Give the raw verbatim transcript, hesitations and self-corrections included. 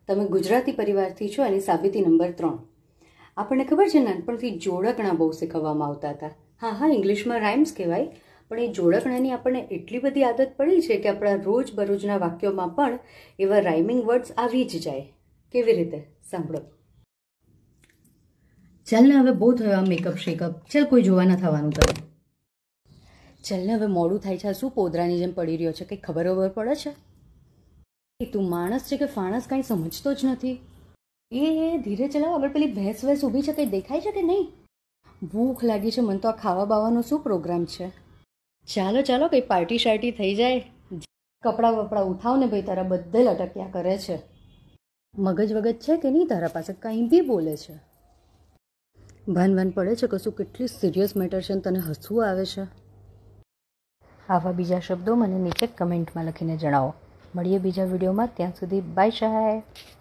તમે ગુજરાતી પરિવારથી છો અને સાબિતી નંબર ત્રણ. આપણને ખબર છે નાનપણથી જોડકણા બહુ શીખવવામાં આવતા હતા. હા હા ઇંગ્લિશમાં રાઇમ્સ કહેવાય, પણ એ જોડકણાની આપણને એટલી બધી આદત પડી છે કે આપણા રોજબરોજના વાક્યોમાં પણ એવા રાઇમિંગ વર્ડ્સ આવી જ જાય. કેવી રીતે? સાંભળો. ચાલ ને હવે બહુ થયો આ મેકઅપ શેકઅપ. ચાલ કોઈ જોવા ના થવાનું કરે. ચાલ ને હવે મોડું થાય છે. શું પોદરાની જેમ પડી રહ્યો છે? કંઈ ખબર ખબર પડે છે? એ તું માણસ છે કે ફાણસ કાંઈ સમજતો જ નથી. એ એ ધીરે ચલાવ. આગળ પેલી ભેંસ વેસ ઊભી છે, કંઈ દેખાય છે કે નહીં? ભૂખ લાગી છે મને તો. આ ખાવા બાવાનો શું પ્રોગ્રામ છે? ચાલો ચાલો કંઈ પાર્ટી શાર્ટી થઈ જાય. કપડાં વપડાં ઉઠાવ ને ભાઈ, તારા બધે લટક્યા કરે છે. મગજ વગજ છે કે નહીં તારા પાસે? કંઈ બી બોલે છે. ભાન ભાન પડે છે કશું? કેટલી સિરિયસ મેટર છે ને તને હસવું આવે છે? આવા બીજા શબ્દો મને નીચે કમેન્ટમાં લખીને જણાવો. મળીએ બીજા વિડીયોમાં. ત્યાં સુધી બાય શાય.